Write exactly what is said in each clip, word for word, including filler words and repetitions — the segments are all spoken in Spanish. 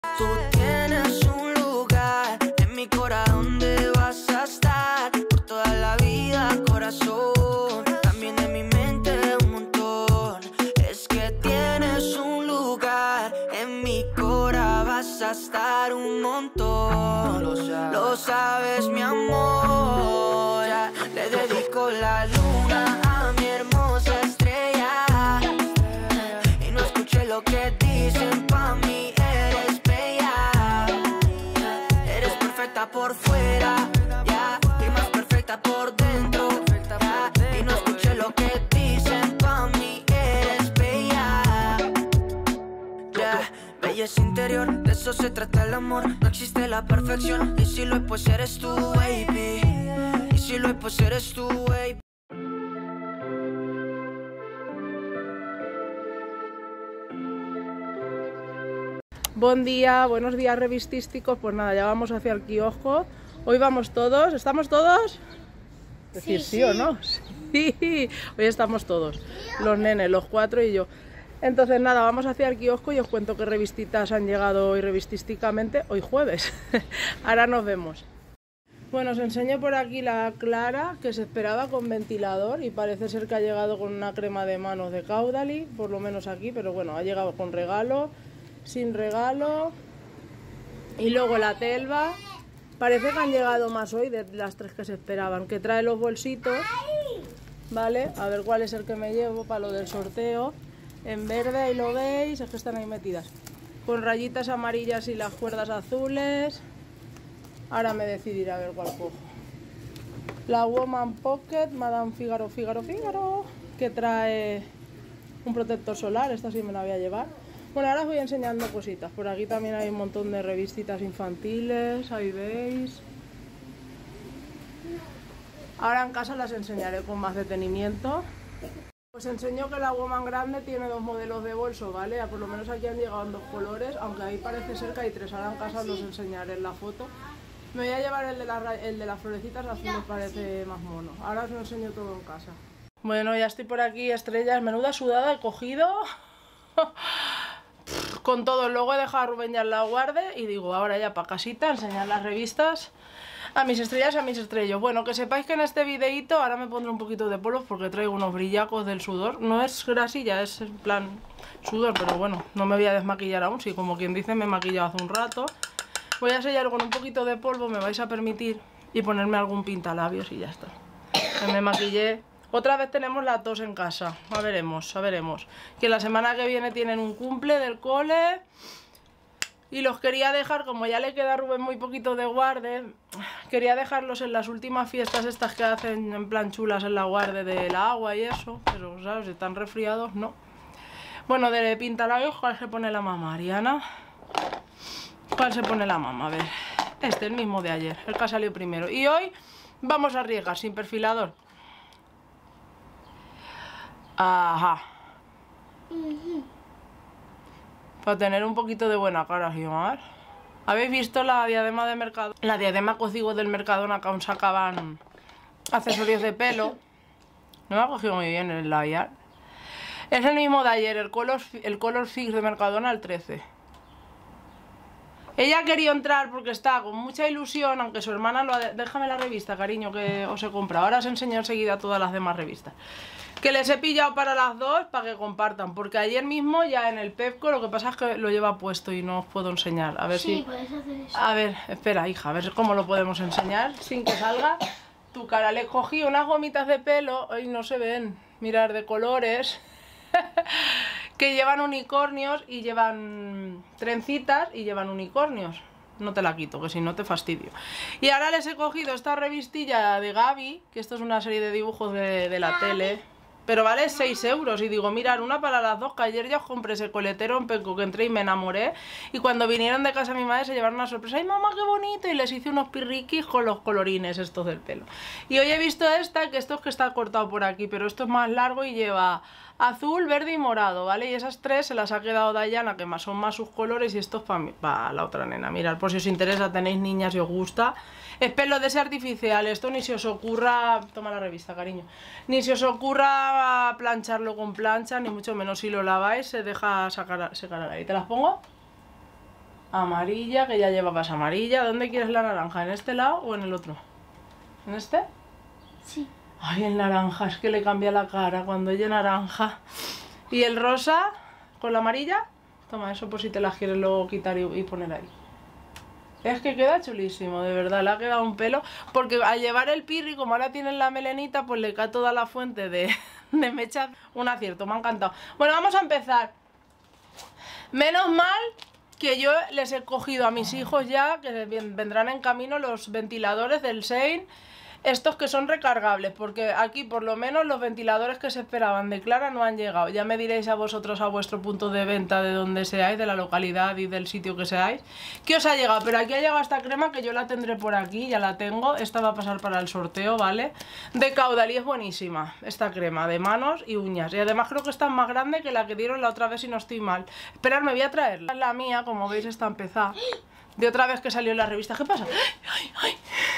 Tú tienes un lugar en mi corazón donde vas a estar por toda la vida, corazón. También en mi mente un montón. Es que tienes un lugar en mi cora, vas a estar un montón. Lo sabes, lo sabes mi amor. Ya le dedico la luna a mi hermosa estrella. Y no escuché lo que dicen pa' mí. Por fuera, ya, yeah, y más perfecta por dentro, yeah, y no escuché lo que dicen, pa' mí eres bella, yeah, belleza interior, de eso se trata el amor, no existe la perfección, y si lo es pues eres tú, baby, y si lo es pues eres tú, baby. Buen día, buenos días revistísticos. Pues nada, ya vamos hacia el kiosco. Hoy vamos todos, ¿estamos todos? Decir sí, sí o no. Sí, hoy estamos todos, los nenes, los cuatro y yo. Entonces nada, vamos hacia el kiosco y os cuento qué revistitas han llegado hoy revistísticamente, hoy jueves. Ahora nos vemos. Bueno, os enseño por aquí la Clara, que se esperaba con ventilador y parece ser que ha llegado con una crema de manos de Caudalie, por lo menos aquí, pero bueno, ha llegado con regalo, sin regalo. Y luego la Telva, parece que han llegado más hoy de las tres que se esperaban, que trae los bolsitos, ¿vale? A ver cuál es el que me llevo para lo del sorteo. En verde, ahí lo veis, es que están ahí metidas, con rayitas amarillas y las cuerdas azules. Ahora me decidiré a ver cuál cojo. La Woman Pocket, Madame Figaro, Figaro, Figaro, que trae un protector solar, esta sí me la voy a llevar. Bueno, ahora os voy enseñando cositas. Por aquí también hay un montón de revistitas infantiles, ahí veis. Ahora en casa las enseñaré con más detenimiento. Os enseño que la Woman grande tiene dos modelos de bolso, ¿vale? Por lo menos aquí han llegado en dos colores, aunque ahí parece ser que hay tres. Ahora en casa os los enseñaré en la foto. Me voy a llevar el de, la, el de las florecitas, así me parece más mono. Ahora os lo enseño todo en casa. Bueno, ya estoy por aquí, estrellas. Menuda sudada he cogido. Con todo, luego he dejado a Rubén ya en la guardia y digo, ahora ya para casita, enseñar las revistas a mis estrellas y a mis estrellos. Bueno, que sepáis que en este videíto ahora me pondré un poquito de polvo porque traigo unos brillacos del sudor. No es grasilla, es en plan sudor, pero bueno, no me voy a desmaquillar aún. Si como quien dice me he maquillado hace un rato. Voy a sellar con un poquito de polvo, me vais a permitir, y ponerme algún pintalabios y ya está. Que me maquillé. Otra vez tenemos la tos en casa, a veremos, a veremos. Que la semana que viene tienen un cumple del cole. Y los quería dejar, como ya le queda a Rubén muy poquito de guarde, quería dejarlos en las últimas fiestas estas que hacen en plan chulas en la guarde del agua y eso. Pero, ¿sabes? Si están resfriados, no. Bueno, de pintalabios, ¿cuál se pone la mamá, Ariana? ¿Cuál se pone la mamá? A ver, este, el mismo de ayer, el que ha salido primero. Y hoy vamos a arriesgar sin perfilador. Ajá. Uh-huh. Para tener un poquito de buena cara, ¿sí, Mar? ¿Habéis visto la diadema de Mercadona? La diadema cocigo del Mercadona, que aún sacaban accesorios de pelo. No me ha cogido muy bien el labial. Es el mismo de ayer, el color, el color fix de Mercadona, el trece. Ella quería entrar porque está con mucha ilusión, aunque su hermana lo ha... De... Déjame la revista, cariño, que os he comprado. Ahora os enseño enseguida todas las demás revistas. Que les he pillado para las dos, para que compartan. Porque ayer mismo ya en el Pepco, lo que pasa es que lo lleva puesto y no os puedo enseñar. A ver sí, si... puedes hacer eso. A ver, espera, hija, a ver cómo lo podemos enseñar sin que salga tu cara. Le cogí unas gomitas de pelo, hoy no se ven, mirar, de colores... que llevan unicornios y llevan trencitas y llevan unicornios. No te la quito, que si no te fastidio. Y ahora les he cogido esta revistilla de Gaby, que esto es una serie de dibujos de, de la tele, pero vale seis euros. Y digo, mirad, una para las dos, que ayer ya os compré ese coletero en Pepco que entré y me enamoré. Y cuando vinieron de casa mi madre se llevaron una sorpresa. ¡Ay, mamá, qué bonito! Y les hice unos pirriquis con los colorines estos del pelo. Y hoy he visto esta, que esto es que está cortado por aquí, pero esto es más largo y lleva azul, verde y morado, ¿vale? Y esas tres se las ha quedado Dayana, que más son más sus colores, y esto es para pa la otra nena. Mirad, por si os interesa, tenéis niñas y os gusta. Es pelo de ese artificial, esto ni se os ocurra... Toma la revista, cariño. Ni se os ocurra plancharlo con plancha, ni mucho menos si lo laváis, se deja sacar, secar al aire. ¿Te las pongo? Amarilla, que ya llevabas amarilla. ¿Dónde quieres la naranja? ¿En este lado o en el otro? ¿En este? Sí. Ay, el naranja, es que le cambia la cara cuando ella naranja. ¿Y el rosa con la amarilla? Toma, eso por si te las quieres luego quitar y, y poner ahí. Es que queda chulísimo, de verdad, le ha quedado un pelo. Porque al llevar el pirri, como ahora tienen la melenita, pues le cae toda la fuente de, de mechas. Un acierto, me ha encantado. Bueno, vamos a empezar. Menos mal que yo les he cogido a mis hijos ya, que vendrán en camino los ventiladores del Shein. Estos que son recargables, porque aquí por lo menos los ventiladores que se esperaban de Clara no han llegado. Ya me diréis a vosotros a vuestro punto de venta de donde seáis, de la localidad y del sitio que seáis, que os ha llegado. Pero aquí ha llegado esta crema que yo la tendré por aquí, ya la tengo. Esta va a pasar para el sorteo, ¿vale? De Caudalie, es buenísima esta crema, de manos y uñas. Y además creo que está más grande que la que dieron la otra vez si no estoy mal. Esperad, me voy a traerla. La mía, como veis, está empezada. De otra vez que salió en la revista. ¿Qué pasa? ¡Ay, ay!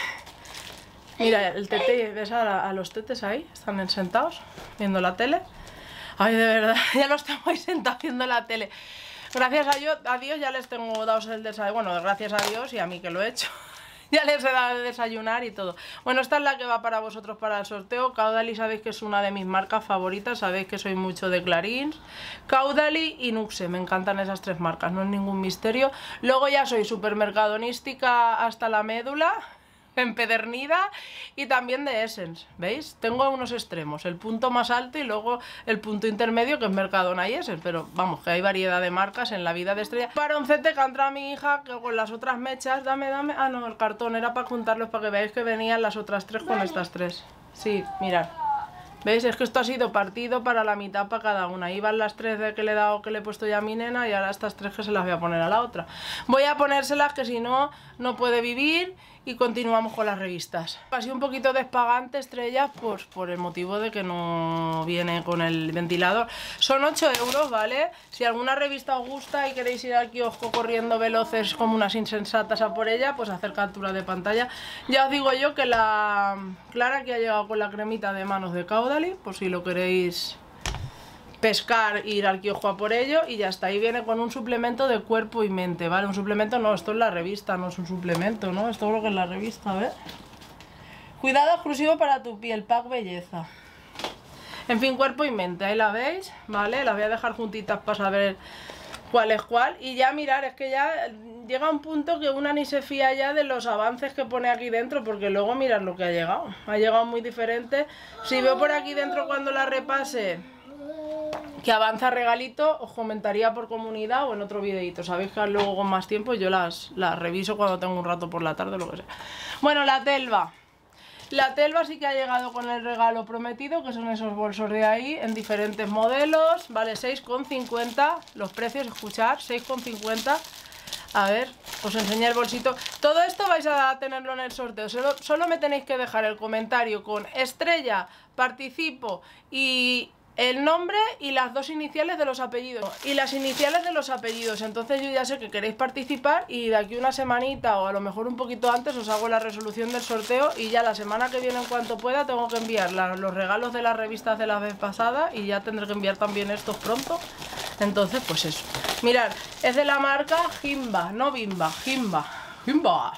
Mira, el tete, ¿ves a, a los tetes ahí? Están sentados viendo la tele. Ay, de verdad, ya los tengo ahí sentados viendo la tele. Gracias a, yo, a Dios ya les tengo dado el desayuno. Bueno, gracias a Dios y a mí que lo he hecho. Ya les he dado de desayunar y todo. Bueno, esta es la que va para vosotros para el sorteo. Caudalie sabéis que es una de mis marcas favoritas. Sabéis que soy mucho de Clarins. Caudalie y Nuxe. Me encantan esas tres marcas, no es ningún misterio. Luego ya soy supermercadonística hasta la médula, empedernida, y también de Essence, ¿veis? Tengo unos extremos, el punto más alto y luego el punto intermedio, que es Mercadona y Essence, pero vamos, que hay variedad de marcas en la vida de Estrella. Paroncete que ha entrado mi hija que con las otras mechas, dame, dame, ah no, el cartón era para juntarlos para que veáis que venían las otras tres con estas tres. Sí, mirad. ¿Veis? Es que esto ha sido partido para la mitad para cada una. Iban las tres de que le he dado, que le he puesto ya a mi nena, y ahora estas tres que se las voy a poner a la otra. Voy a ponérselas que si no, no puede vivir, y continuamos con las revistas. Ha sido un poquito despagante Estrellas, pues por el motivo de que no viene con el ventilador. Son ocho euros, ¿vale? Si alguna revista os gusta y queréis ir al kiosco corriendo veloces como unas insensatas a por ella, pues hacer captura de pantalla. Ya os digo yo que la Clara que ha llegado con la cremita de manos de Caudalie, por si lo queréis pescar, ir al kiosco a por ello, y ya está. Ahí viene con un suplemento de cuerpo y mente, ¿vale? Un suplemento no, esto es la revista, no es un suplemento, ¿no? Esto es lo que es la revista, a ver. Cuidado exclusivo para tu piel, pack belleza. En fin, cuerpo y mente, ahí la veis, ¿vale? Las voy a dejar juntitas para saber cuál es cuál. Y ya mirar, es que ya llega un punto que una ni se fía ya de los avances que pone aquí dentro, porque luego mirad lo que ha llegado. Ha llegado muy diferente. Si veo por aquí dentro cuando la repase que avanza regalito, os comentaría por comunidad o en otro videito. Sabéis que luego con más tiempo yo las, las reviso cuando tengo un rato por la tarde o lo que sea. Bueno, la Telva. La Telva sí que ha llegado con el regalo prometido, que son esos bolsos de ahí, en diferentes modelos. Vale, seis con cincuenta. Los precios, escuchar, seis con cincuenta. A ver, os enseñé el bolsito. Todo esto vais a tenerlo en el sorteo. Solo, solo me tenéis que dejar el comentario con Estrella, participo, y el nombre y las dos iniciales de los apellidos. Y las iniciales de los apellidos. Entonces yo ya sé que queréis participar, y de aquí una semanita o a lo mejor un poquito antes os hago la resolución del sorteo, y ya la semana que viene, en cuanto pueda, tengo que enviar la, los regalos de las revistas de la vez pasada, y ya tendré que enviar también estos pronto. Entonces pues eso. Mirad, es de la marca Jimba, no Bimba, Jimba. Jimba.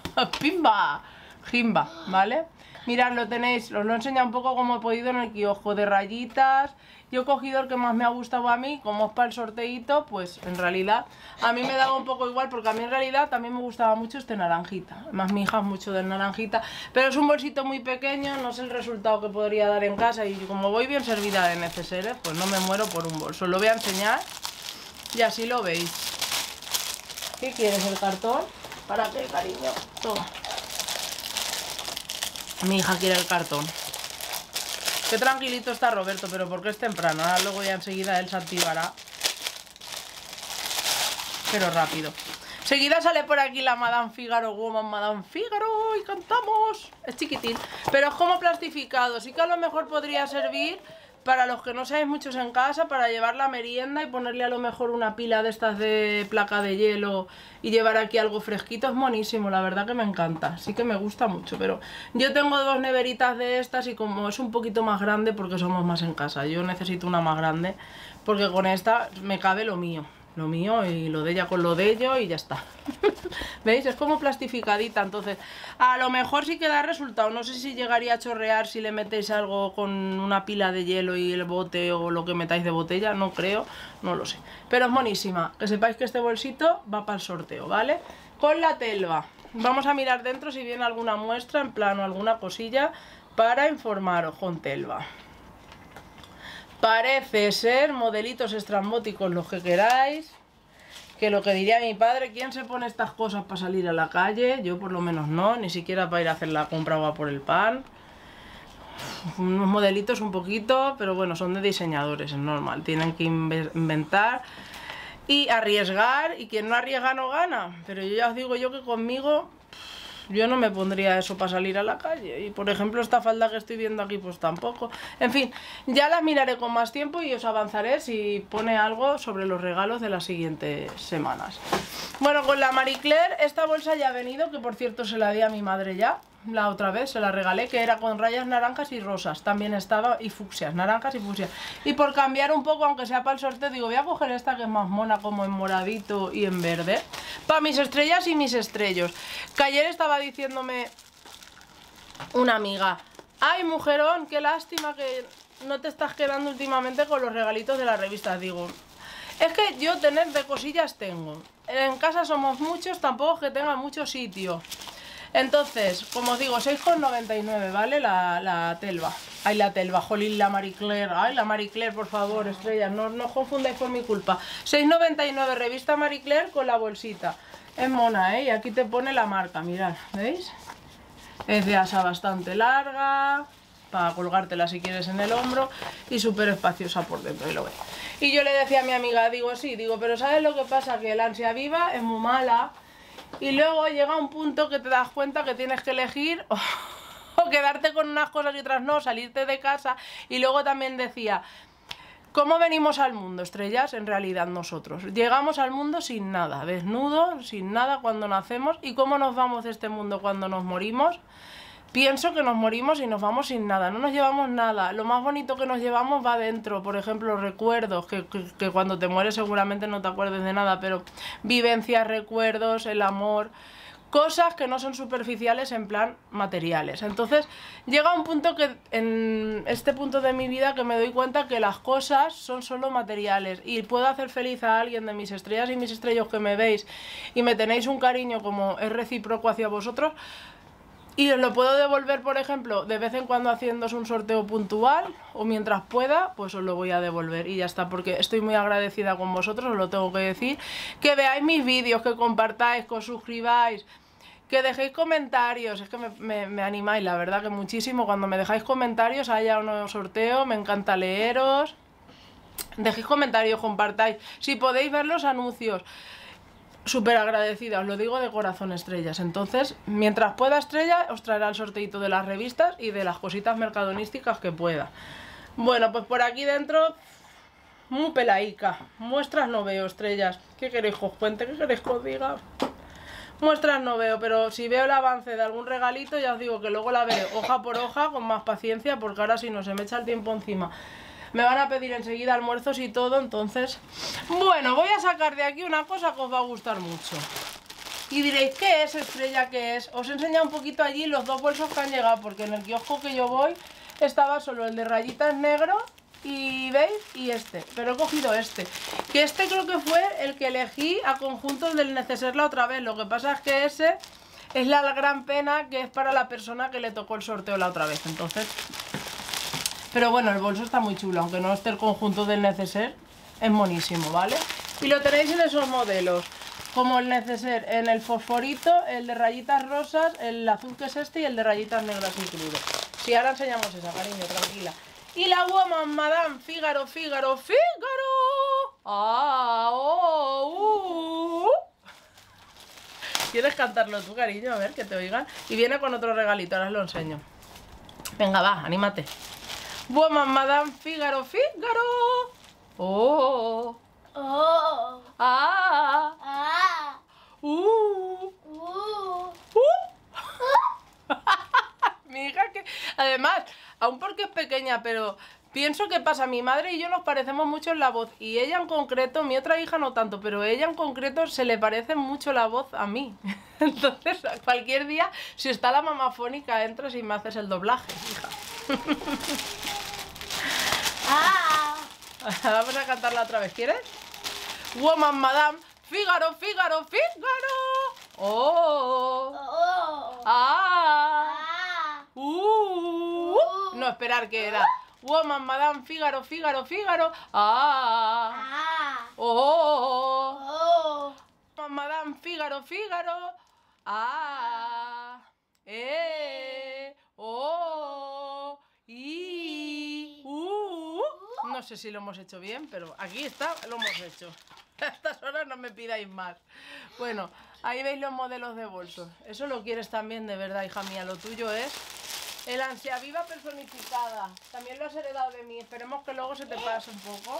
Pimba. Jimba, ¿vale? Mirad, lo tenéis, os lo he enseñado un poco como he podido en el kiosco, de rayitas. Yo he cogido el que más me ha gustado a mí, como es para el sorteito, pues en realidad a mí me daba un poco igual, porque a mí en realidad también me gustaba mucho este naranjita. Además mi hija es mucho del naranjita, pero es un bolsito muy pequeño, no sé el resultado que podría dar en casa, y como voy bien servida de neceseres, pues no me muero por un bolso. Lo voy a enseñar y así lo veis. ¿Qué quieres, el cartón? ¿Para qué, cariño? Toma. Mi hija quiere el cartón. Qué tranquilito está Roberto, pero porque es temprano. Ahora luego ya enseguida él se activará. Pero rápido. Enseguida sale por aquí la Madame Figaro Woman, Madame Figaro, y cantamos. Es chiquitín, pero es como plastificado. Sí que a lo mejor podría servir para los que no seáis muchos en casa, para llevar la merienda y ponerle a lo mejor una pila de estas de placa de hielo y llevar aquí algo fresquito. Es monísimo, la verdad que me encanta, sí que me gusta mucho. Pero yo tengo dos neveritas de estas, y como es un poquito más grande, porque somos más en casa, yo necesito una más grande, porque con esta me cabe lo mío. lo mío y lo de ella con lo de ello y ya está. ¿Veis? Es como plastificadita, entonces a lo mejor sí que da resultado. No sé si llegaría a chorrear si le metéis algo con una pila de hielo y el bote o lo que metáis de botella, no creo, no lo sé. Pero es monísima, que sepáis que este bolsito va para el sorteo, ¿vale? Con la Telva. Vamos a mirar dentro si viene alguna muestra, en plan o alguna cosilla para informaros con Telva. Parece ser modelitos estrambóticos los que queráis. Que lo que diría mi padre, ¿quién se pone estas cosas para salir a la calle? Yo por lo menos no, ni siquiera para ir a hacer la compra o a por el pan. Unos modelitos un poquito, pero bueno, son de diseñadores, es normal. Tienen que inventar y arriesgar, y quien no arriesga no gana. Pero yo ya os digo yo que conmigo yo no me pondría eso para salir a la calle. Y por ejemplo esta falda que estoy viendo aquí pues tampoco. En fin, ya la miraré con más tiempo y os avanzaré si pone algo sobre los regalos de las siguientes semanas. Bueno, con la Marie Claire esta bolsa ya ha venido, que por cierto se la di a mi madre ya. La otra vez se la regalé, que era con rayas naranjas y rosas. También estaba, y fucsias, naranjas y fucsias. Y por cambiar un poco, aunque sea para el sorteo, digo, voy a coger esta que es más mona, como en moradito y en verde, para mis estrellas y mis estrellos. Que ayer estaba diciéndome una amiga, ay mujerón, qué lástima que no te estás quedando últimamente con los regalitos de las revistas. Digo, es que yo tener de cosillas tengo. En casa somos muchos, tampoco es que tenga mucho sitio. Entonces, como os digo, seis con noventa y nueve, ¿vale? La, la Telva. Ay, la Telva, jolín, la Marie Claire. Ay, la Marie Claire, por favor, estrellas, no, no os confundáis por mi culpa. seis noventa y nueve, revista Marie Claire con la bolsita. Es mona, ¿eh? Y aquí te pone la marca, mirad, ¿veis? Es de asa bastante larga, para colgártela si quieres en el hombro, y súper espaciosa por dentro, y lo veis. Y yo le decía a mi amiga, digo, sí, digo, pero ¿sabes lo que pasa? Que la ansia viva es muy mala. Y luego llega un punto que te das cuenta que tienes que elegir o, o quedarte con unas cosas y otras no, salirte de casa. Y luego también decía, ¿cómo venimos al mundo, estrellas? En realidad nosotros llegamos al mundo sin nada, desnudos, sin nada cuando nacemos. ¿Y cómo nos vamos de este mundo cuando nos morimos? Pienso que nos morimos y nos vamos sin nada, no nos llevamos nada. Lo más bonito que nos llevamos va dentro, por ejemplo, recuerdos, que, que, que cuando te mueres seguramente no te acuerdes de nada, pero vivencias, recuerdos, el amor, cosas que no son superficiales en plan materiales. Entonces llega un punto que, en este punto de mi vida, que me doy cuenta que las cosas son solo materiales y puedo hacer feliz a alguien de mis estrellas y mis estrellos que me veis y me tenéis un cariño como es recíproco hacia vosotros. Y os lo puedo devolver, por ejemplo, de vez en cuando haciéndoos un sorteo puntual o mientras pueda, pues os lo voy a devolver y ya está, porque estoy muy agradecida con vosotros, os lo tengo que decir. Que veáis mis vídeos, que compartáis, que os suscribáis, que dejéis comentarios, es que me, me, me animáis, la verdad que muchísimo. Cuando me dejáis comentarios, haya un nuevo sorteo, me encanta leeros. Dejéis comentarios, compartáis, si podéis ver los anuncios. Súper agradecida, os lo digo de corazón, estrellas. Entonces, mientras pueda, estrella, os traerá el sorteito de las revistas y de las cositas mercadonísticas que pueda. Bueno, pues por aquí dentro, muy pelaica. Muestras no veo, estrellas. ¿Qué queréis que os cuente? ¿Qué queréis que os diga? Muestras no veo, pero si veo el avance de algún regalito, ya os digo que luego la veré hoja por hoja con más paciencia, porque ahora si no se me echa el tiempo encima. Me van a pedir enseguida almuerzos y todo, entonces... Bueno, voy a sacar de aquí una cosa que os va a gustar mucho. Y diréis, ¿qué es, estrella? ¿Qué es? Os he enseñado un poquito allí los dos bolsos que han llegado, porque en el kiosco que yo voy estaba solo el de rayitas negro y, ¿veis? Y este, pero he cogido este. Que este creo que fue el que elegí a conjunto del neceser la otra vez. Lo que pasa es que ese es la gran pena que es para la persona que le tocó el sorteo la otra vez, entonces... Pero bueno, el bolso está muy chulo, aunque no esté el conjunto del neceser, es monísimo, ¿vale? Y lo tenéis en esos modelos, como el neceser, en el fosforito, el de rayitas rosas, el azul que es este y el de rayitas negras incluido. Sí, ahora enseñamos esa, cariño, tranquila. Y la Woman, Madame, Fígaro, Fígaro, Fígaro. Ah, oh, uh. ¿Quieres cantarlo tú, cariño? A ver, que te oigan. Y viene con otro regalito, ahora os lo enseño. Venga, va, anímate. Woman, Madame, Fígaro, Fígaro. Oh. Oh. Ah. Ah. Uh. Uh. Uh. Mi hija que... Además, aún porque es pequeña, pero Pienso que pasa, mi madre y yo nos parecemos mucho en la voz. Y ella en concreto, mi otra hija no tanto, pero ella en concreto se le parece mucho la voz a mí. Entonces, cualquier día, si está la mamafónica, entras y me haces el doblaje, hija. Ah. Vamos a cantarla otra vez, ¿quieres? Woman, madame, Fígaro, Fígaro, Fígaro. Oh. Oh. Ah. Ah. Uh. No, esperar, ¿qué era? Woman, madame, Fígaro, Fígaro, Fígaro. Ah. Ah. Oh. Oh. Woman, madame, Fígaro, Fígaro. Ah. Eh. Oh. Y. Uh. No sé si lo hemos hecho bien, pero aquí está, lo hemos hecho. A estas horas no me pidáis más. Bueno, ahí veis los modelos de bolsos. Eso lo quieres también, de verdad, hija mía. Lo tuyo es el ansia viva personificada. También lo has heredado de mí. Esperemos que luego se te pase un poco.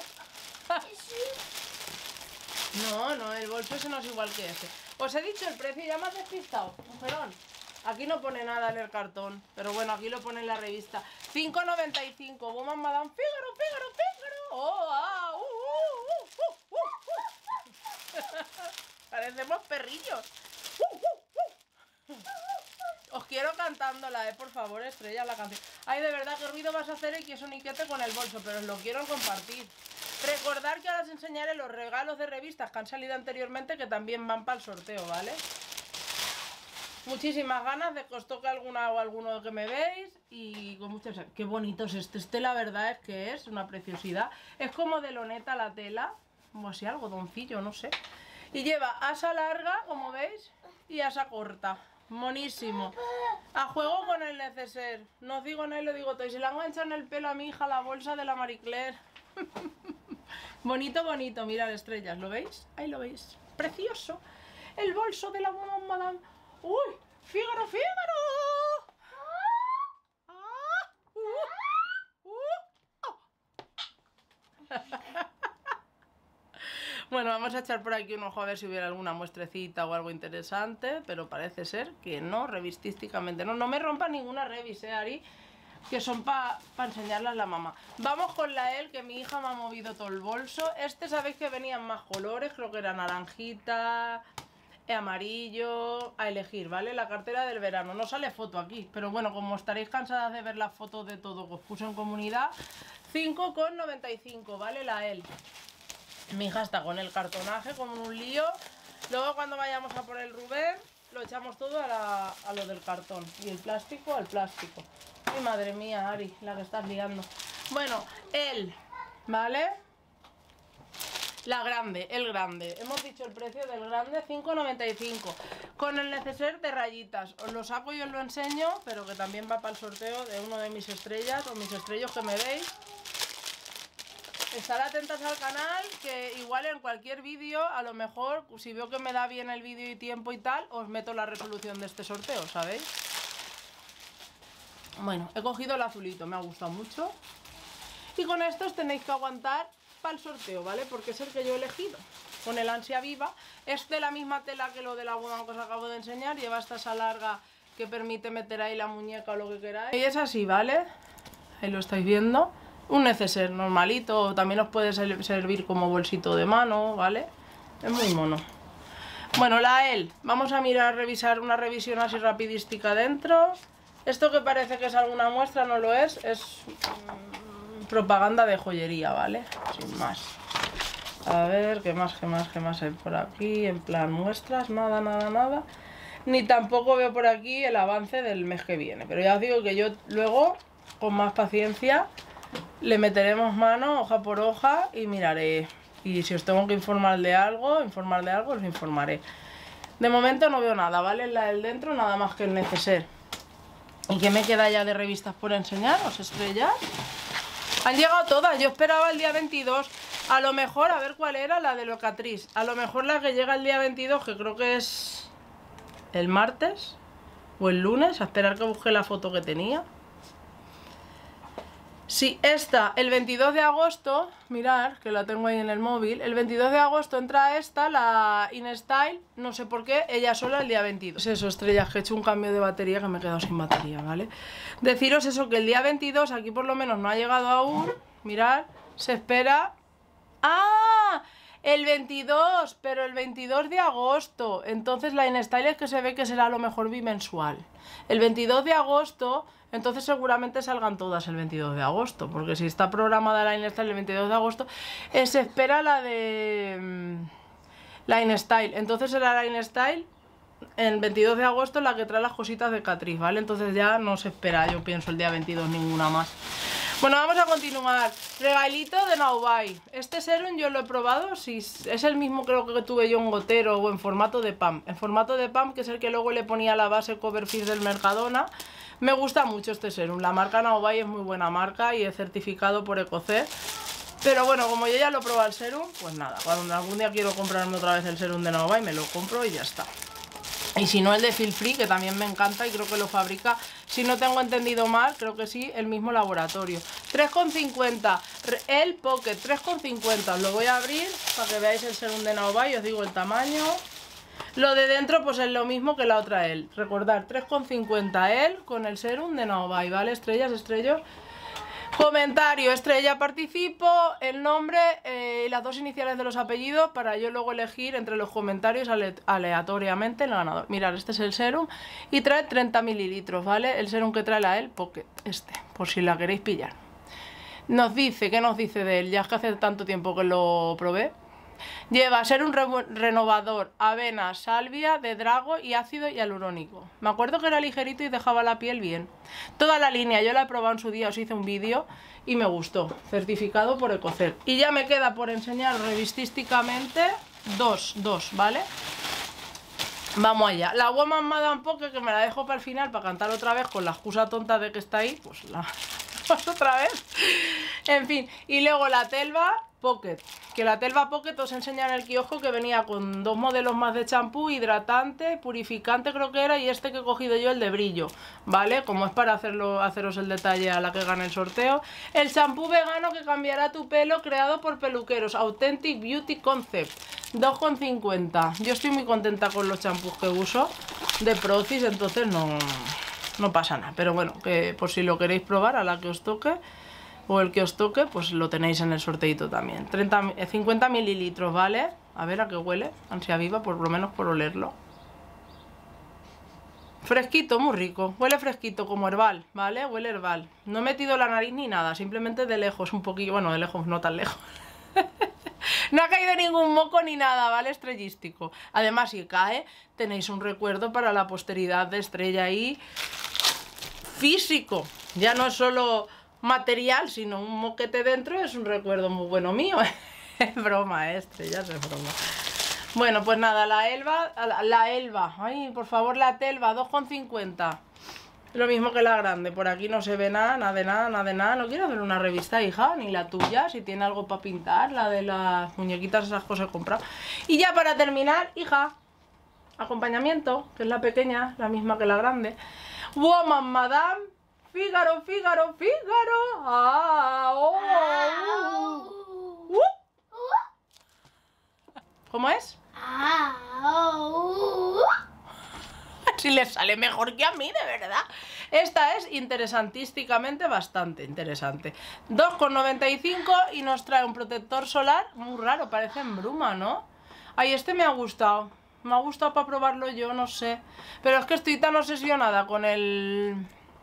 No, no, el bolso ese no es igual que ese. Os he dicho el precio y ya me has despistado, mujerón. Aquí no pone nada en el cartón, pero bueno, aquí lo pone en la revista. cinco noventa y cinco, Woman, Madame, Fígaro, Fígaro, Fígaro. Oh, ah, uh, uh, uh, uh, uh. Parecemos perrillos. Uh, uh, uh. Os quiero cantándola, eh, por favor, estrella la canción. Ay, de verdad, qué ruido vas a hacer y que es un niquete con el bolso, pero os lo quiero compartir. Recordad que ahora os enseñaré los regalos de revistas que han salido anteriormente que también van para el sorteo, ¿vale? Muchísimas ganas de que os toque alguna o alguno que me veis y con muchas... Qué bonito es este, este la verdad es que es una preciosidad. Es como de loneta la tela, como así algodoncillo, no sé. Y lleva asa larga, como veis, y asa corta. Monísimo. A juego con el neceser. No os digo nada y lo digo todo. Y se le han enganchado en el pelo a mi hija la bolsa de la Marie Claire. Bonito, bonito. Mirad, estrellas, ¿lo veis? Ahí lo veis. Precioso. El bolso de la Woman, Madame. ¡Uy! ¡Fígaro, Fígaro! ¡Ah! ¡Uh! ¡Uh! ¡Oh! Bueno, vamos a echar por aquí un ojo a ver si hubiera alguna muestrecita o algo interesante, pero parece ser que no, revistísticamente. No, no me rompa ninguna revis, ¿eh, Ari? Que son para pa enseñarlas a la mamá. Vamos con la El, que mi hija me ha movido todo el bolso. Este sabéis que venían más colores, creo que era naranjita, amarillo, a elegir, ¿vale? La cartera del verano. No sale foto aquí, pero bueno, como estaréis cansadas de ver las fotos de todo que os puse en comunidad, cinco con noventa y cinco, ¿vale? La El. Mi hija está con el cartonaje, con un lío. Luego cuando vayamos a por el Rubén, lo echamos todo a, la, a lo del cartón. Y el plástico al plástico. Ay, madre mía, Ari, la que estás liando. Bueno, El, ¿vale? La grande, el grande. Hemos dicho el precio del grande, cinco noventa y cinco. Con el neceser de rayitas. Os lo saco y os lo enseño, pero que también va para el sorteo de uno de mis estrellas o mis estrellos que me veis. Estar atentas al canal, que igual en cualquier vídeo, a lo mejor, si veo que me da bien el vídeo y tiempo y tal, os meto la resolución de este sorteo, ¿sabéis? Bueno, he cogido el azulito, me ha gustado mucho. Y con estos tenéis que aguantar para el sorteo, ¿vale? Porque es el que yo he elegido. Con el ansia viva. Es de la misma tela que lo de la Woman que os acabo de enseñar. Lleva esta asa larga que permite meter ahí la muñeca o lo que queráis. Y es así, ¿vale? Ahí lo estáis viendo. Un neceser normalito. También os puede servir como bolsito de mano, ¿vale? Es muy mono. Bueno, la El. Vamos a mirar, revisar una revisión así rapidística dentro. Esto que parece que es alguna muestra, no lo es. Es mmm, propaganda de joyería, ¿vale? Sin más. A ver, ¿qué más, qué más, qué más hay por aquí? En plan muestras, nada, nada, nada. Ni tampoco veo por aquí el avance del mes que viene. Pero ya os digo que yo luego, con más paciencia, le meteremos mano, hoja por hoja, y miraré. Y si os tengo que informar de algo, informar de algo, os informaré. De momento no veo nada, ¿vale? En la del dentro, nada más que el neceser. ¿Y qué me queda ya de revistas por enseñaros, estrellas? Han llegado todas, yo esperaba el día veintidós. A lo mejor, a ver cuál era la de Locatriz. A lo mejor la que llega el día veintidós, que creo que es el martes o el lunes. A esperar que busque la foto que tenía. Si esta, el veintidós de agosto, mirad, que la tengo ahí en el móvil, el veintidós de agosto entra esta, la InStyle, no sé por qué, ella sola el día veintidós. Eso, estrellas, que he hecho un cambio de batería que me he quedado sin batería, ¿vale? Deciros eso, que el día veintidós, aquí por lo menos no ha llegado aún, mirad, se espera... ¡Ah! El veintidós, pero el veintidós de agosto. Entonces la InStyle es que se ve que será a lo mejor bimensual. El veintidós de agosto, entonces seguramente salgan todas el veintidós de agosto. Porque si está programada la InStyle el veintidós de agosto, eh, se espera la de... Mmm, la InStyle. Entonces será la InStyle el veintidós de agosto la que trae las cositas de Catrice, ¿vale? Entonces ya no se espera, yo pienso, el día veintidós ninguna más. Bueno, vamos a continuar. Regalito de Now Buy. Este serum yo lo he probado, sí, es el mismo creo que tuve yo en gotero o en formato de P A M. En formato de P A M, que es el que luego le ponía la base Coverfit del Mercadona. Me gusta mucho este serum. La marca Now Buy es muy buena marca y es certificado por Ecocert. Pero bueno, como yo ya lo he probado el serum, pues nada, cuando algún día quiero comprarme otra vez el serum de Now Buy, me lo compro y ya está. Y si no, el de Feel Free, que también me encanta y creo que lo fabrica, si no tengo entendido mal, creo que sí, el mismo laboratorio. tres con cincuenta, el Pocket, tres con cincuenta. Os lo voy a abrir para que veáis el serum de Now Buy, os digo el tamaño. Lo de dentro pues es lo mismo que la otra el. Recordad, tres con cincuenta el con el serum de Now Buy, ¿vale? Estrellas, estrellas. Comentario, estrella, participo, el nombre y eh, las dos iniciales de los apellidos para yo luego elegir entre los comentarios ale aleatoriamente el ganador. Mirad, este es el serum y trae treinta mililitros, ¿vale? El serum que trae la El Pocket, este, por si la queréis pillar. Nos dice, ¿qué nos dice de él? Ya es que hace tanto tiempo que lo probé. Lleva serum re renovador, avena, salvia de drago y ácido hialurónico. Me acuerdo que era ligerito y dejaba la piel bien. Toda la línea, yo la he probado en su día, os hice un vídeo y me gustó. Certificado por Ecocert. Y ya me queda por enseñar revistísticamente dos, dos, ¿vale? Vamos allá. La Woman Madame Pocket, que me la dejo para el final para cantar otra vez con la excusa tonta de que está ahí, pues la otra vez. En fin, y luego la Telva Pocket, que la Telva Pocket os enseña en el kiosco que venía con dos modelos más de champú, hidratante, purificante creo que era, y este que he cogido yo, el de brillo, ¿vale? Como es para hacerlo, haceros el detalle a la que gane el sorteo. El champú vegano que cambiará tu pelo, creado por peluqueros, Authentic Beauty Concept, dos con cincuenta. Yo estoy muy contenta con los champús que uso de Procis, entonces no, no pasa nada, pero bueno, que por si lo queréis probar a la que os toque o el que os toque, pues lo tenéis en el sorteito también. treinta, cincuenta mililitros, ¿vale? A ver a qué huele, ansia viva, por lo menos por olerlo. Fresquito, muy rico, huele fresquito, como herbal, ¿vale? Huele herbal. No he metido la nariz ni nada, simplemente de lejos un poquillo, bueno, de lejos, no tan lejos. No ha caído ningún moco ni nada, ¿vale? Estrellístico. Además, si cae, tenéis un recuerdo para la posteridad de Estrella ahí, físico. Ya no es solo material, sino un moquete dentro, es un recuerdo muy bueno mío. Es broma, ¿eh? Estrellas, es broma. Bueno, pues nada, la Elba, la, la Elba, ay, por favor, la Telva, dos con cincuenta. Lo mismo que la grande, por aquí no se ve nada, nada de nada, nada de nada. No quiero ver una revista, hija, ni la tuya, si tiene algo para pintar, la de las muñequitas, esas cosas he comprado. Y ya para terminar, hija, acompañamiento, que es la pequeña, la misma que la grande. Woman Madame, Fígaro, Fígaro, Fígaro. Ah, oh, uh, uh. ¿Cómo es? Si le sale mejor que a mí, de verdad. Esta es interesantísticamente bastante interesante. dos con noventa y cinco y nos trae un protector solar muy raro, parece en bruma, ¿no? Ay, este me ha gustado. Me ha gustado para probarlo yo, no sé. Pero es que estoy tan obsesionada con el...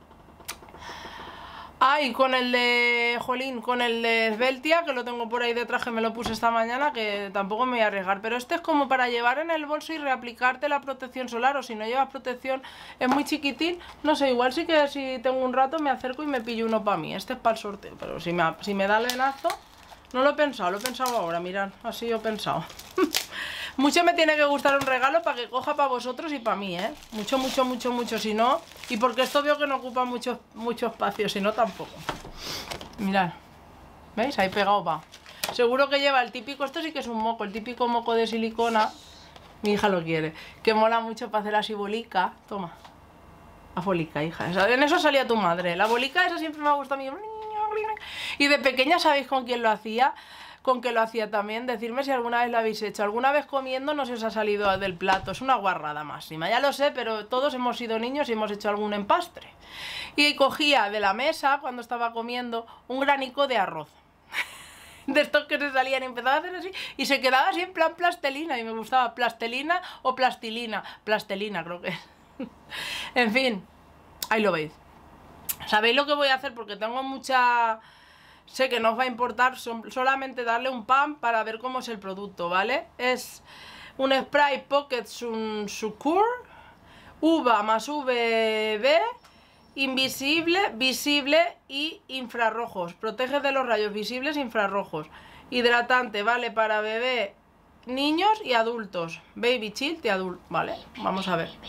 Ay, con el de... Jolín, con el de Sveltia, que lo tengo por ahí detrás, que me lo puse esta mañana, que tampoco me voy a arriesgar. Pero este es como para llevar en el bolso y reaplicarte la protección solar, o si no llevas protección, es muy chiquitín. No sé, igual sí que si tengo un rato me acerco y me pillo uno para mí. Este es para el sorteo, pero si me, si me da el venazo... No lo he pensado, lo he pensado ahora, mirad, así lo he pensado. Mucho me tiene que gustar un regalo para que coja para vosotros y para mí, ¿eh? Mucho, mucho, mucho, mucho, si no... Y porque esto veo que no ocupa mucho, mucho espacio, si no tampoco. Mirad, ¿veis? Ahí pegado va. Seguro que lleva el típico, esto sí que es un moco, el típico moco de silicona. Mi hija lo quiere, que mola mucho para hacer así bolica. Toma, a bolica, hija, en eso salía tu madre. La bolica esa siempre me ha gustado a mí. Y de pequeña, ¿sabéis con quién lo hacía? Con que lo hacía también. Decidme si alguna vez lo habéis hecho. Alguna vez comiendo no se os ha salido del plato. Es una guarrada máxima, ya lo sé, pero todos hemos sido niños y hemos hecho algún empastre. Y cogía de la mesa, cuando estaba comiendo, un granico de arroz. De estos que se salían y empezaba a hacer así. Y se quedaba así en plan plastelina. Y me gustaba plastelina o plastilina. Plastelina creo que es. En fin, ahí lo veis. ¿Sabéis lo que voy a hacer? Porque tengo mucha... Sé que no os va a importar solamente darle un pan para ver cómo es el producto, ¿vale? Es un spray Pocket Suncure, uva más V B, invisible, visible y infrarrojos. Protege de los rayos visibles e infrarrojos. Hidratante, vale para bebé, niños y adultos. Baby Chill y adulto, ¿vale? Vamos a ver.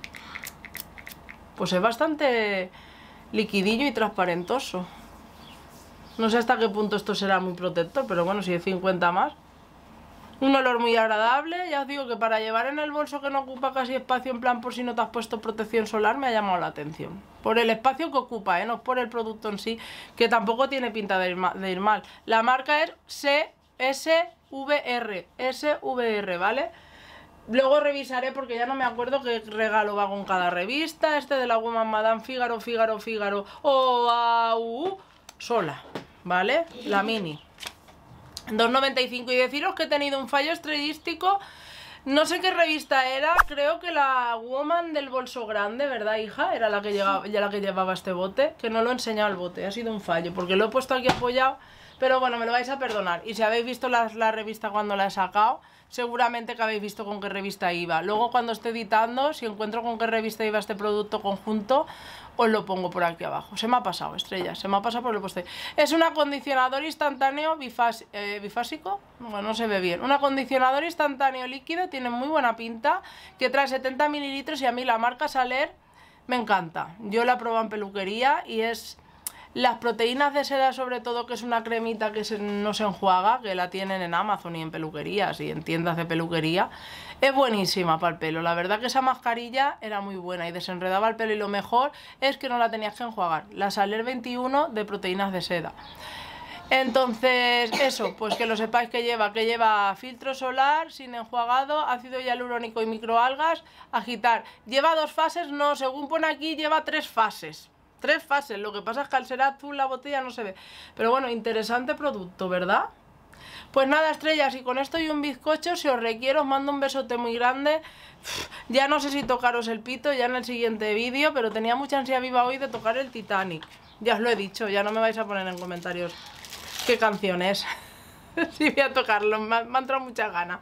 Pues es bastante liquidillo y transparentoso. No sé hasta qué punto esto será muy protector, pero bueno, si es cincuenta más. Un olor muy agradable, ya os digo que para llevar en el bolso que no ocupa casi espacio, en plan por si no te has puesto protección solar, me ha llamado la atención. Por el espacio que ocupa, ¿eh? No es por el producto en sí, que tampoco tiene pinta de ir, ma de ir mal. La marca es C S V R, S V R, ¿vale? Luego revisaré porque ya no me acuerdo qué regalo va con cada revista. Este de la Woman Madame, Figaro, Figaro, Figaro, o A U sola, ¿vale? La mini dos noventa y cinco. Y deciros que he tenido un fallo estrellístico. No sé qué revista era. Creo que la Woman del bolso grande, ¿verdad, hija? Era la que llevaba, ya la que llevaba este bote. Que no lo he enseñado el bote, ha sido un fallo porque lo he puesto aquí apoyado. Pero bueno, me lo vais a perdonar. Y si habéis visto la, la revista cuando la he sacado, seguramente que habéis visto con qué revista iba. Luego cuando esté editando, si encuentro con qué revista iba este producto conjunto, os lo pongo por aquí abajo. Se me ha pasado, estrella, se me ha pasado por lo posté. Es un acondicionador instantáneo bifás, eh, bifásico, bueno, no se ve bien. Un acondicionador instantáneo líquido, tiene muy buena pinta, que trae setenta mililitros y a mí la marca Saler me encanta. Yo la he probado en peluquería y es... Las proteínas de seda, sobre todo, que es una cremita que se, no se enjuaga, que la tienen en Amazon y en peluquerías y en tiendas de peluquería, es buenísima para el pelo. La verdad que esa mascarilla era muy buena y desenredaba el pelo, y lo mejor es que no la tenías que enjuagar. La Saler veintiuno de proteínas de seda. Entonces, eso, pues que lo sepáis que lleva, que lleva filtro solar, sin enjuagado, ácido hialurónico y microalgas, agitar. Lleva dos fases, no, según pone aquí, lleva tres fases. Tres fases, lo que pasa es que al ser azul la botella no se ve. Pero bueno, interesante producto, ¿verdad? Pues nada, estrellas, y con esto y un bizcocho, si os requiero, os mando un besote muy grande. Ya no sé si tocaros el pito ya en el siguiente vídeo, pero tenía mucha ansia viva hoy de tocar el Titanic. Ya os lo he dicho, ya no me vais a poner en comentarios qué canción es. Sí, voy a tocarlo, me, me ha entrado mucha gana.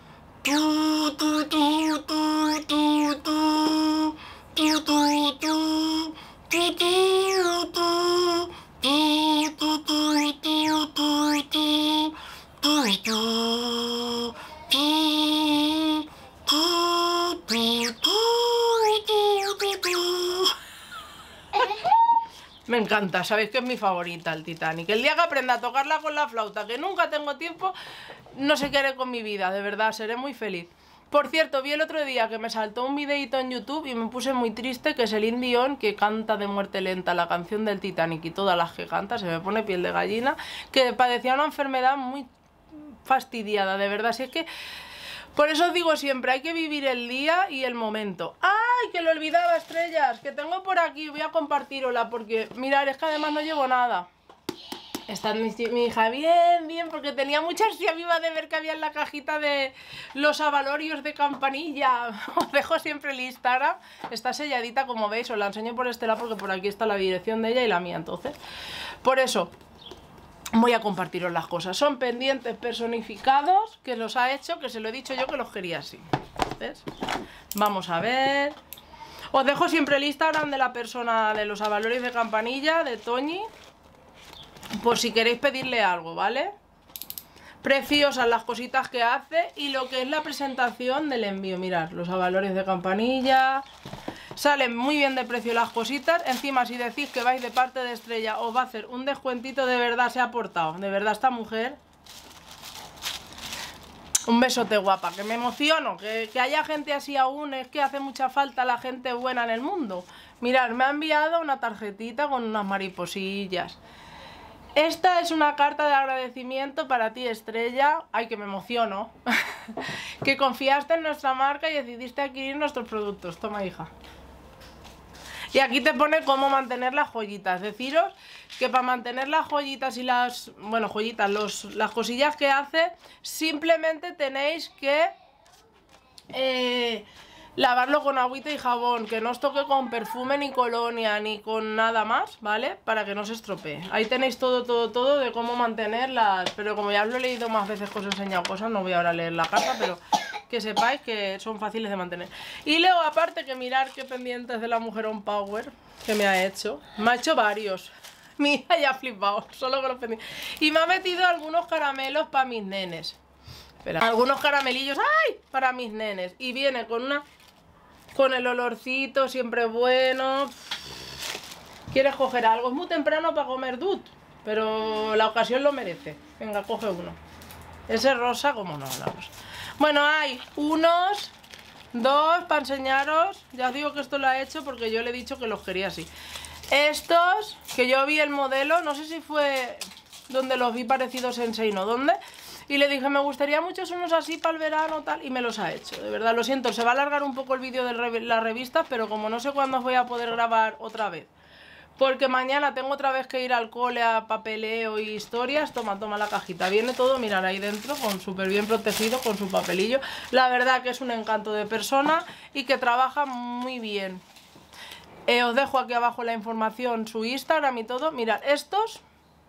Me encanta, sabéis que es mi favorita el Titanic. El día que aprenda a tocarla con la flauta, que nunca tengo tiempo, no sé qué haré con mi vida, de verdad, seré muy feliz. Por cierto, vi el otro día que me saltó un videito en YouTube y me puse muy triste, que es Celine Dion, que canta de muerte lenta la canción del Titanic, y todas las que canta, se me pone piel de gallina, que padecía una enfermedad muy fastidiada, de verdad. Si es que, por eso os digo siempre, hay que vivir el día y el momento. ¡Ay, que lo olvidaba, estrellas! Que tengo por aquí, voy a compartirosla, porque mirad, es que además no llevo nada. Está mi, mi hija bien, bien, porque tenía mucha ansia viva de ver que había en la cajita de los avalorios de Campanilla. Os dejo siempre el Instagram. Está selladita, como veis, os la enseño por este lado porque por aquí está la dirección de ella y la mía, entonces. Por eso, voy a compartiros las cosas. Son pendientes personificados que los ha hecho, que se lo he dicho yo que los quería así. ¿Ves? Vamos a ver. Os dejo siempre el Instagram de la persona de los avalorios de Campanilla, de Toñi, por si queréis pedirle algo, ¿vale? Preciosas las cositas que hace y lo que es la presentación del envío. Mirad, los avalorios de Campanilla. Salen muy bien de precio las cositas. Encima, si decís que vais de parte de Estrella, os va a hacer un descuentito. De verdad, se ha portado. De verdad, esta mujer. Un besote, guapa, que me emociono. Que, que haya gente así aún. Es que hace mucha falta la gente buena en el mundo. Mirad, me ha enviado una tarjetita con unas mariposillas. Esta es una carta de agradecimiento para ti, Estrella. Ay, que me emociono. Que confiaste en nuestra marca y decidiste adquirir nuestros productos. Toma, hija. Y aquí te pone cómo mantener las joyitas. Deciros que para mantener las joyitas y las... Bueno, joyitas, los, las cosillas que hace, simplemente tenéis que... Eh, lavarlo con agüita y jabón, que no os toque con perfume ni colonia ni con nada más, ¿vale? Para que no se estropee. Ahí tenéis todo, todo, todo de cómo mantenerlas, pero como ya os lo he leído más veces que os he enseñado cosas, no voy ahora a leer la carta, pero que sepáis que son fáciles de mantener. Y luego aparte que mirar qué pendientes de la Mujerón Power que me ha hecho. Me ha hecho varios. Mi hija ya ha flipado, solo con los pendientes. Y me ha metido algunos caramelos para mis nenes. Espera, algunos caramelillos, ¡ay! Para mis nenes. Y viene con una... Con el olorcito, siempre bueno. ¿Quieres coger algo? Es muy temprano para comer dut, pero la ocasión lo merece. Venga, coge uno. Ese rosa, como no, la rosa. Bueno, hay unos, dos, para enseñaros. Ya os digo que esto lo ha hecho porque yo le he dicho que los quería así. Estos, que yo vi el modelo, no sé si fue donde los vi parecidos en Seino, ¿dónde? Y le dije, me gustaría mucho unos así para el verano, tal, y me los ha hecho. De verdad, lo siento, se va a alargar un poco el vídeo de la revista, pero como no sé cuándo os voy a poder grabar otra vez, porque mañana tengo otra vez que ir al cole a papeleo y historias, toma, toma la cajita. Viene todo, mirad, ahí dentro, con súper bien protegido, con su papelillo. La verdad que es un encanto de persona y que trabaja muy bien. Eh, os dejo aquí abajo la información, su Instagram y todo. Mirad, estos...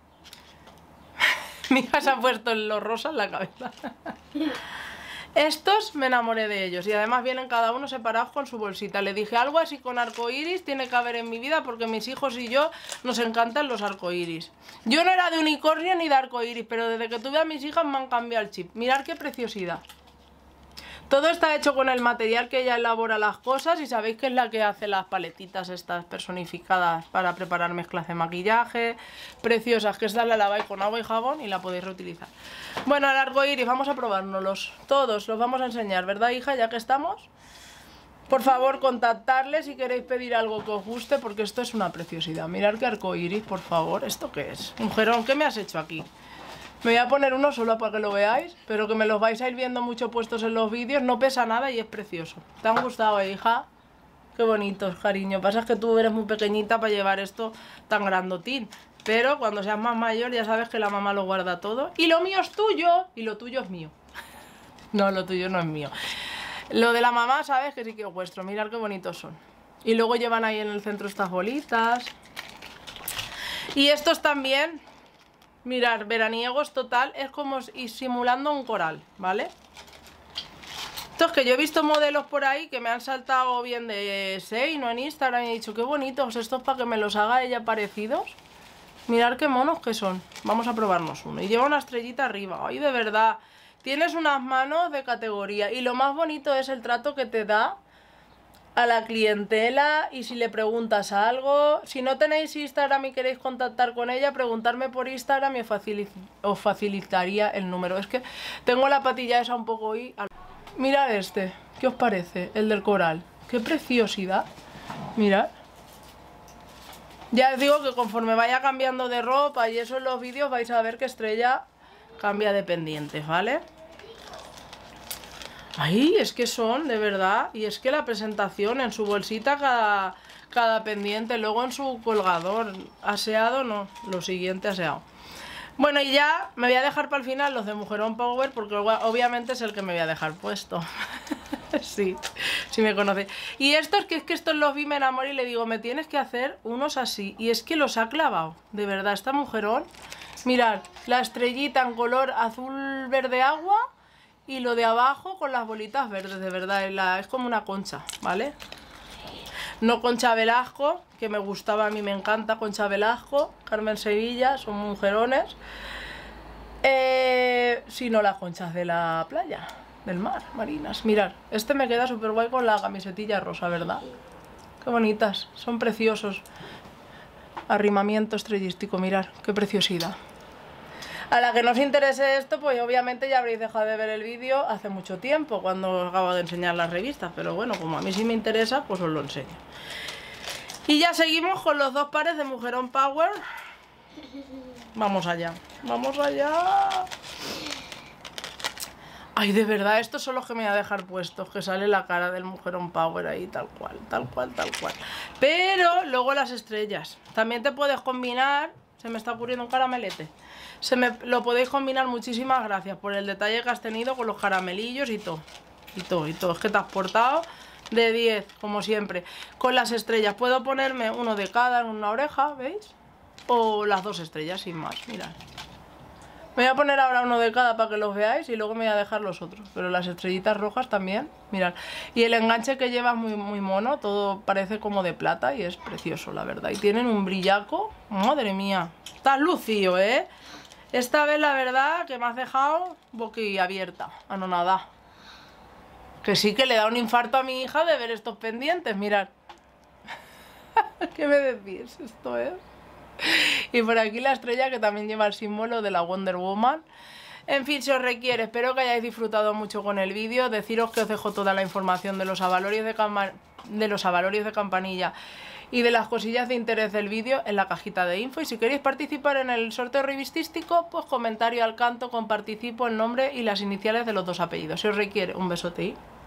Mi hija se ha puesto los rosas en la cabeza. Estos me enamoré de ellos y además vienen cada uno separados con su bolsita. Le dije, algo así con arcoiris tiene que haber en mi vida porque mis hijos y yo nos encantan los arcoiris. Yo no era de unicornio ni de arcoiris, pero desde que tuve a mis hijas me han cambiado el chip. Mirad qué preciosidad. Todo está hecho con el material que ella elabora las cosas y sabéis que es la que hace las paletitas estas personificadas para preparar mezclas de maquillaje preciosas, que esta la laváis con agua y jabón y la podéis reutilizar. Bueno, el arcoíris, vamos a probárnoslos todos, los vamos a enseñar, ¿verdad, hija? Ya que estamos, por favor, contactarles si queréis pedir algo que os guste, porque esto es una preciosidad. Mirad qué arcoíris, por favor. ¿Esto qué es? Mujerón, ¿qué me has hecho aquí? Me voy a poner uno solo para que lo veáis, pero que me los vais a ir viendo mucho puestos en los vídeos. No pesa nada y es precioso. ¿Te han gustado, eh, hija? Qué bonitos, cariño. Pasa que tú eres muy pequeñita para llevar esto tan grandotín. Pero cuando seas más mayor ya sabes que la mamá lo guarda todo. Y lo mío es tuyo y lo tuyo es mío. No, lo tuyo no es mío. Lo de la mamá sabes que sí que es vuestro. Mirad qué bonitos son. Y luego llevan ahí en el centro estas bolitas. Y estos también... Mirad, veraniegos total, es como ir simulando un coral, ¿vale? Estos que yo he visto modelos por ahí que me han saltado bien de Seino en Instagram y he dicho, qué bonitos estos para que me los haga ella parecidos. Mirad qué monos que son. Vamos a probarnos uno. Y lleva una estrellita arriba. Ay, de verdad, tienes unas manos de categoría. Y lo más bonito es el trato que te da a la clientela y si le preguntas algo. Si no tenéis Instagram y queréis contactar con ella, preguntarme por Instagram y os, facil os facilitaría el número. Es que tengo la patilla esa un poco ahí. Mirad este, ¿qué os parece? El del coral, qué preciosidad. Mirad. Ya os digo que conforme vaya cambiando de ropa y eso en los vídeos vais a ver que Estrella cambia de pendientes, ¿vale? Ay, es que son, de verdad. Y es que la presentación en su bolsita cada, cada pendiente, luego en su colgador. Aseado no, lo siguiente aseado. Bueno, y ya me voy a dejar para el final los de Mujerón Power, porque obviamente es el que me voy a dejar puesto. Sí, si me conocéis. Y estos, que es que estos los vi, me enamoré y le digo, me tienes que hacer unos así. Y es que los ha clavado, de verdad, esta Mujerón. Mirad, la estrellita en color azul verde agua. Y lo de abajo con las bolitas verdes, de verdad, la, es como una concha, ¿vale? No Concha Velasco, que me gustaba, a mí me encanta Concha Velasco, Carmen Sevilla, son mujerones. Eh, sino las conchas de la playa, del mar, marinas. Mirad, este me queda súper guay con la camisetilla rosa, ¿verdad? Qué bonitas, son preciosos. Arrimamiento estrellístico, mirad, qué preciosidad. A la que no os interese esto, pues obviamente ya habréis dejado de ver el vídeo hace mucho tiempo, cuando os acabo de enseñar las revistas, pero bueno, como a mí sí me interesa, pues os lo enseño. Y ya seguimos con los dos pares de Mujerón Power, Vamos allá, vamos allá. Ay, de verdad, estos son los que me voy a dejar puestos, que sale la cara del Mujerón Power ahí, tal cual, tal cual, tal cual. Pero luego las estrellas. También te puedes combinar, se me está ocurriendo un caramelete. Se me, lo podéis combinar, muchísimas gracias por el detalle que has tenido con los caramelillos y todo. Y todo, y todo. Es que te has portado de diez, como siempre. Con las estrellas puedo ponerme uno de cada en una oreja, ¿veis? O las dos estrellas, sin más, mirad. Me voy a poner ahora uno de cada para que los veáis y luego me voy a dejar los otros. Pero las estrellitas rojas también, mirad. Y el enganche que lleva es muy, muy mono, todo parece como de plata y es precioso, la verdad. Y tienen un brillaco, madre mía. Estás lucido, ¿eh? Esta vez la verdad que me has dejado boquiabierta, anonadá. Que sí que le da un infarto a mi hija de ver estos pendientes, mirad. ¿Qué me decís? Esto es... Y por aquí la estrella que también lleva el símbolo de la Wonder Woman. En fin, si os requiere, espero que hayáis disfrutado mucho con el vídeo. Deciros que os dejo toda la información de los avalorios de, de los avalorios de campanilla y de las cosillas de interés del vídeo en la cajita de info. Y si queréis participar en el sorteo revistístico, pues comentario al canto con participo, el nombre y las iniciales de los dos apellidos. Si os requiere, un besote y...